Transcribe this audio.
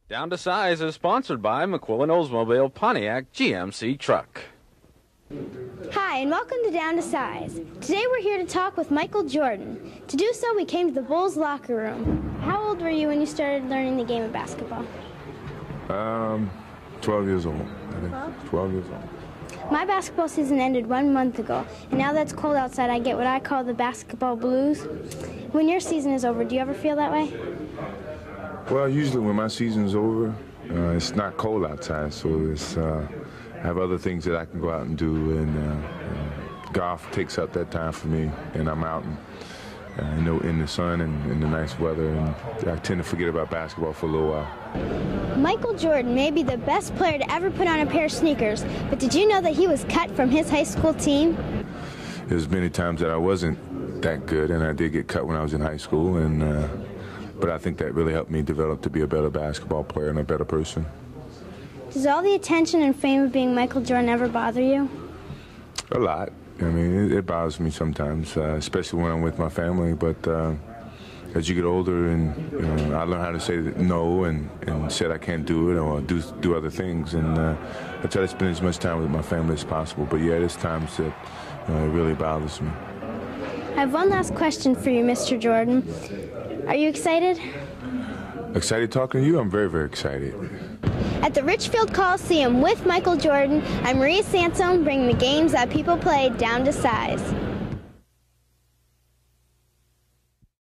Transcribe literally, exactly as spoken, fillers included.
Down to Size is sponsored by McQuillan Oldsmobile Pontiac G M C Truck. Hi, and welcome to Down to Size. Today we're here to talk with Michael Jordan. To do so, we came to the Bulls locker room. How old were you when you started learning the game of basketball? Um, twelve years old, I think. twelve years old. My basketball season ended one month ago, and now that's cold outside, I get what I call the basketball blues. When your season is over, do you ever feel that way? Well, usually when my season's over, uh, it's not cold outside, so it's, uh, I have other things that I can go out and do, and uh, uh, golf takes up that time for me, and I'm out and, uh, you know, in the sun and in the nice weather, and I tend to forget about basketball for a little while. Michael Jordan may be the best player to ever put on a pair of sneakers, but did you know that he was cut from his high school team? There's many times that I wasn't that good, and I did get cut when I was in high school, and uh, but I think that really helped me develop to be a better basketball player and a better person. Does all the attention and fame of being Michael Jordan ever bother you? A lot. I mean, it, it bothers me sometimes, uh, especially when I'm with my family. But uh, as you get older, and you know, I learn how to say no and, and say I can't do it or do do other things, and uh, I try to spend as much time with my family as possible. But yeah, there's times that you know, it really bothers me. I have one last question for you, Mister Jordan. Are you excited? Excited talking to you? I'm very, very excited. At the Richfield Coliseum with Michael Jordan, I'm Maria Sansone, bringing the games that people play down to size.